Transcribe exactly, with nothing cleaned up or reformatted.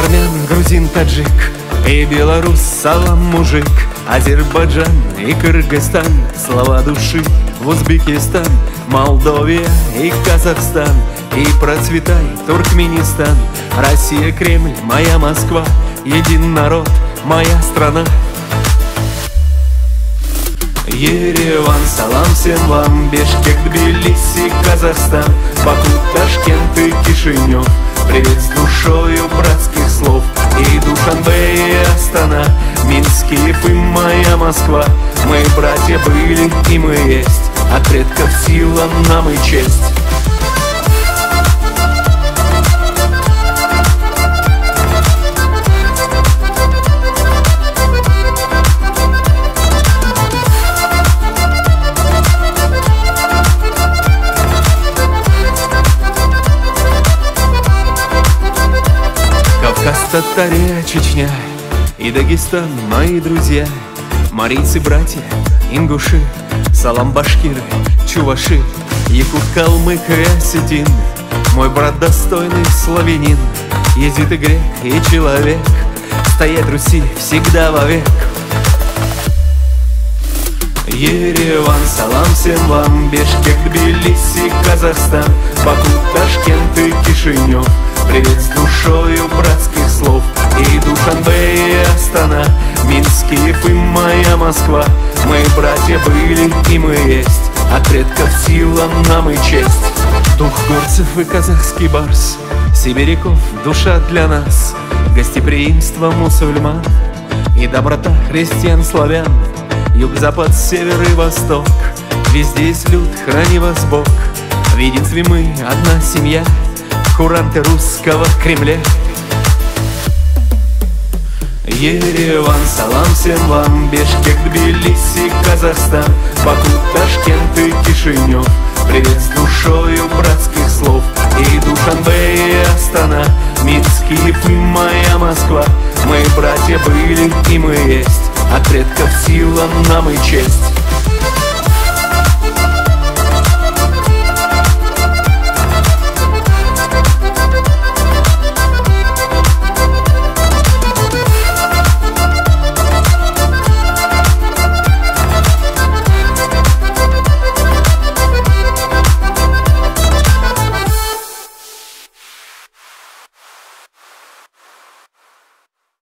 армян, грузин, таджик и белорус, салам, мужик. Азербайджан и Кыргызстан, слова души в Узбекистан, Молдовия и Казахстан. И процветай, Туркменистан, Россия, Кремль, моя Москва, един народ, моя страна. Ереван, салам всем вам, Бишкек, Тбилиси, Казахстан, Баку, Ташкент и Кишинев. Привет с душою братских слов. И Душанбе, и Астана, Минск, Киев и моя Москва. Мы братья были и мы есть, от предков сила нам и честь. Кавказ, Татария, Чечня и Дагестан, мои друзья. Марийцы, братья, ингуши, салам, башкиры, чуваши, якут, калмык и осетин. Мой брат достойный славянин, езид и грек и человек, стоять Руси всегда вовек. Ереван, салам всем вам, Бишкек, Тбилиси, Казахстан, Баку, Ташкент и Кишинев. Привет с душою братских слов. И Душанбе, и Астана, Минск, Киев и моя Москва. Мы братья были и мы есть, от предков сила нам и честь. Дух горцев и казахский барс, сибиряков душа для нас, гостеприимство мусульман и доброта христиан, славян. Юг, запад, север и восток, везде есть люд, храни вас Бог. В единстве мы одна семья, куранты русского Кремля. Ереван, салам всем вам, Бишкек, Тбилиси, Казахстан, Баку, Ташкент и Кишинев. Привет с душою братских слов. И Душанбе, и Астана, Минск, Киев и моя Москва. Мы братья были и мы есть, от предков сила нам и честь.